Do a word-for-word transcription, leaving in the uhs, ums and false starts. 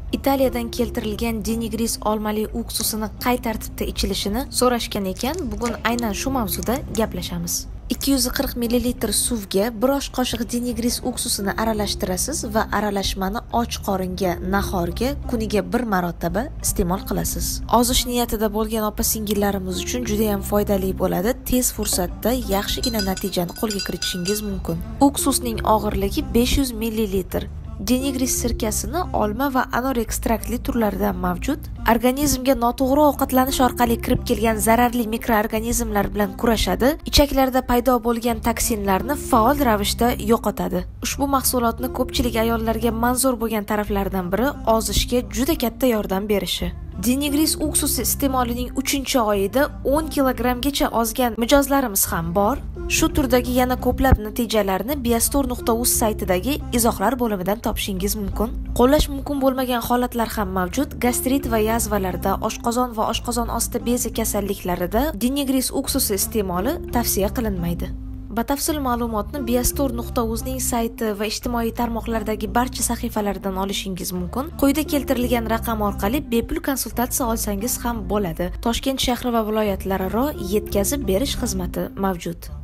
Italiyadan keltirilgan denigris olmali uksusini qay tartibda ichilishini so'rashgan ekan, bugun aynan shu mavzuda gaplashamiz. ikki yuz qirq millilitr suvga bir osh qoshiq denigris uksusini aralashtirasiz va aralashmani och qoringa, nahorga kuniga bir marotaba iste'mol qilasiz. Ozish niyatida bo'lgan opa-singillarimiz uchun juda ham foydali bo'ladi. Tez fursatda yaxshigina natijani qo'lga kiritishingiz mumkin. Uksusning og'irligi besh yuz millilitr. Denigris sirkasini olma va anor ekstraktli turlaridan mavjud. Organizmga noto'g'ri ovqatlanish orqali kirib kelgan zararli mikroorganizmlar bilan kurashadi. Ichaklarda paydo bo'lgan toksinlarni faol ravishda yo'qotadi. Ushbu mahsulotni ko'pchilik ayollarga manzur bo'lgan taraflardan biri ozishga juda katta yordam berishi. Denigris uksusi iste'molining uchinchi oyida o'n kilogrammgacha ozgan mijozlarimiz ham bor. Shu turdagi yana ko'plab natijalarni biastor nuqta uz saytidagi izohlar bo'limidan topishingiz mumkin. Qo'llash mumkin bo'lmagan holatlar ham mavjud. Gastrit va yazvalarda, oshqozon va oshqozon osti bezi kasalliklarida denigris uksusi iste'moli tavsiya qilinmaydi. Batafsil ma'lumotni biastor nuqta uzning sayti va ijtimoiy tarmoqlardagi barcha sahifalardan olishingiz mumkin. Quyida keltirilgan raqam orqali bepul konsultatsiya olsangiz ham bo'ladi. Toshkent shahri va viloyatlararo yetkazib berish xizmati mavjud.